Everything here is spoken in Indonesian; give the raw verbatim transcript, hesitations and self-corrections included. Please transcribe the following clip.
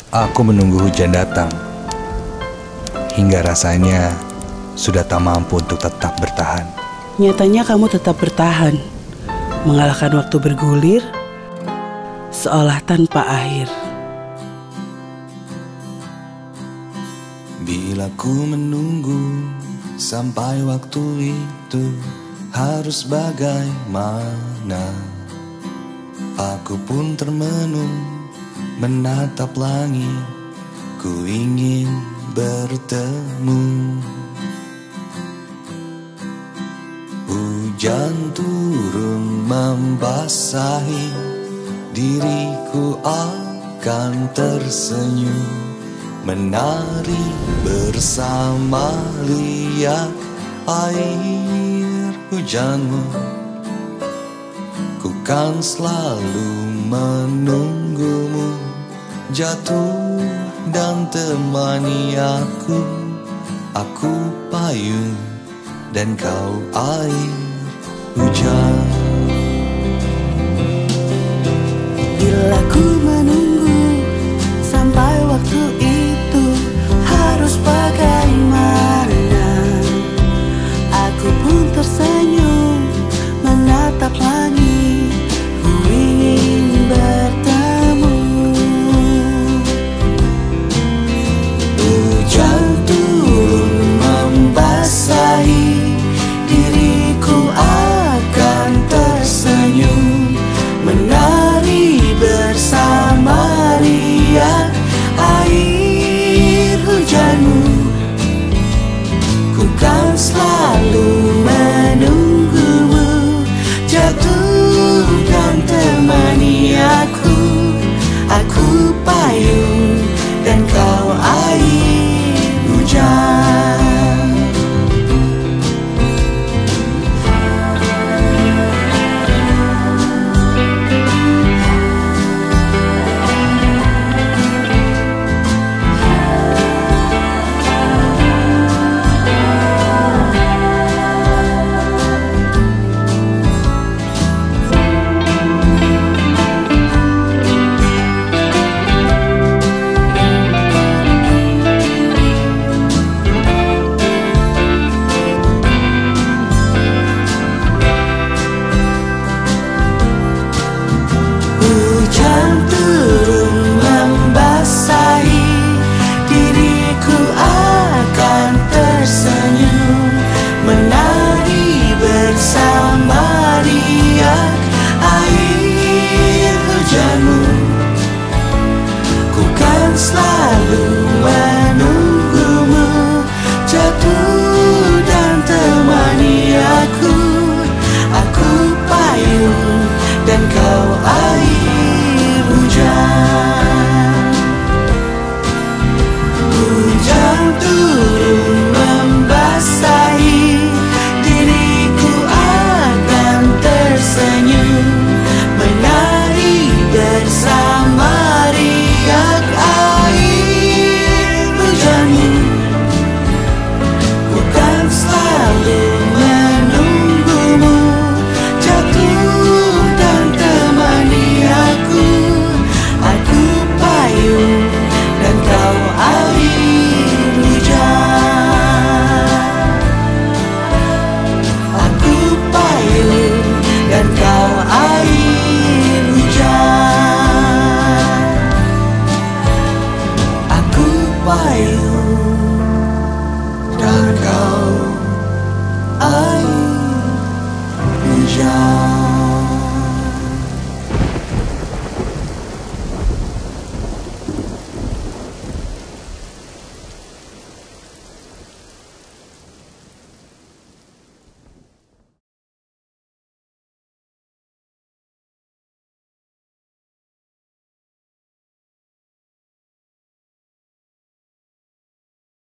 Aku menunggu hujan datang, hingga rasanya sudah tak mampu untuk tetap bertahan. Nyatanya kamu tetap bertahan, mengalahkan waktu bergulir, seolah tanpa akhir. Bila ku menunggu sampai waktu itu, harus bagaimana? Aku pun termenung menatap langit, ku ingin bertemu. Hujan turun membasahi diriku, akan tersenyum menari bersama lihat air hujanmu. Ku kan selalu menunggumu jatuh dan temani aku. Aku payung dan kau air hujan. Bila ku menunggu sampai waktu itu, harus bagaimana? Aku pun tersenyum menatap langit, ku ingin bertemu. Hujan turun membasahi diriku, akan tersenyum menari bersama riak air hujanmu. Ku kan selalu menunggumu jatuh dan temani aku. Aku payung dan kau air hujan. Hujan turun membasahi diriku, akan tersenyum menari bersama riak air hujanmu. Ku kan selalu menunggumu jatuh dan temani aku. Aku payung dan kau air hujan. Hujan turun membasahi diriku, akan tersenyum menari bersama riak air hujanmu. Ku kan selalu menunggumu jatuh dan temani aku. Aku payung dan kau air hujan. Aku payung dan kau air hujan. Aku payung dan kau air hujan.